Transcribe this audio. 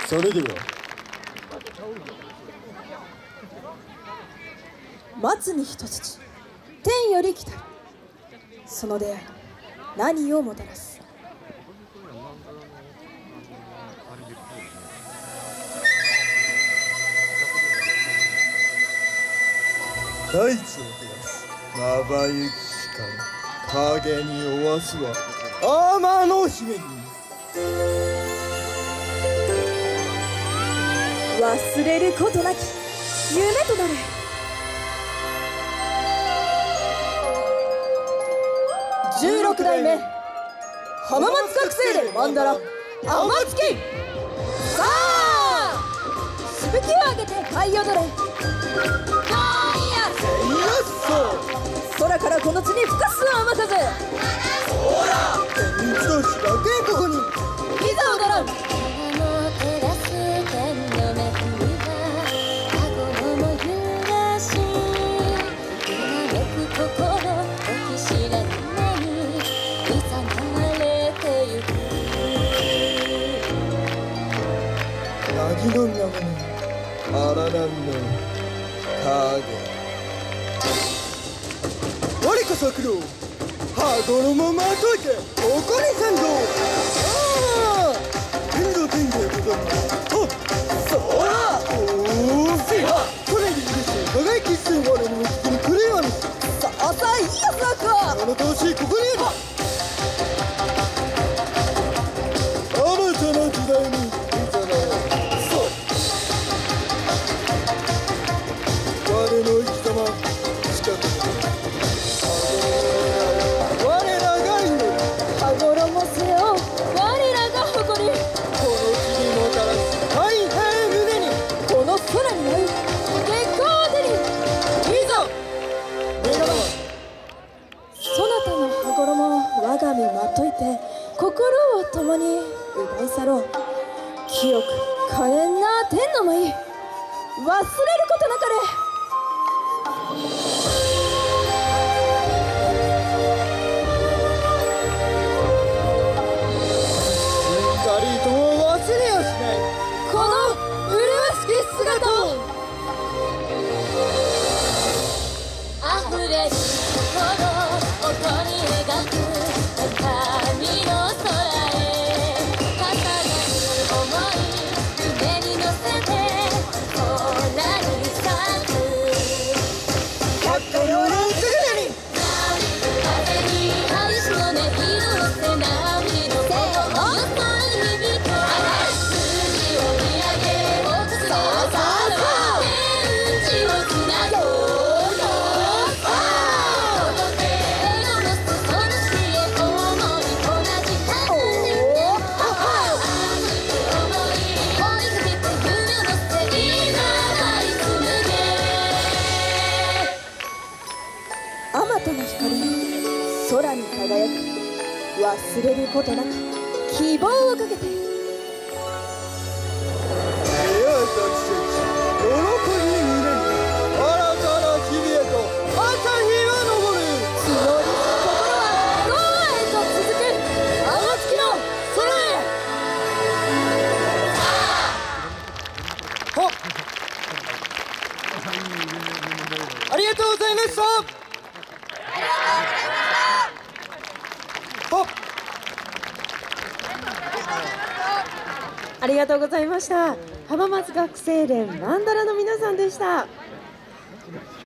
それでは松に一つ天より来たる。その出会い何をもたらす。 大地を照らすまばゆき光、影におわすは天の姫君。 忘れることなき夢となれ。16代目浜松学生連マンダラ天月。さあしぶきを上げて舞い踊れ。空からこの地に吹かす雨風。 天一同士だけここにいざ踊らん。 凪の水面荒波の影。我こそ苦労羽衣まといて誇り参上。ああ天道天道ございます。あそうだおおせやこれに嬉しい輝き一瞬我の聞きにくれよに。 さあさあいいやつだか。 あの調子ここにある。新たな時代に我の生き様近くに我らが祈る羽衣せよ我らが誇り。 この日にもたらす大変胸にこの空に舞う月光を手にいざ目玉そなたの羽衣を我が身まといて心を共に奪い去ろう。清く可憐な天の舞忘れることなかれ。 二人とも忘れやしないこの麗しき姿を。 溢れる心音に描く神の空へ重なる想い夢に乗せて空に咲く百花繚乱すぐに風に愛しの音色のせ波の心を響く筋を見上げ奥さん天地をつなぐ届け色のすその死へ思い同じ感じ熱い思い追いかけて夢のせ今舞い紡げあまたの光空に輝く。忘れることなく希望をかけて。 出会えた奇跡喜び胸に新たな日々へと朝日は昇る。 募り心はゴーへと続く天月の空へ。 はっありがとうございました。はっありがとうございました。浜松学生連マンダラの皆さんでした。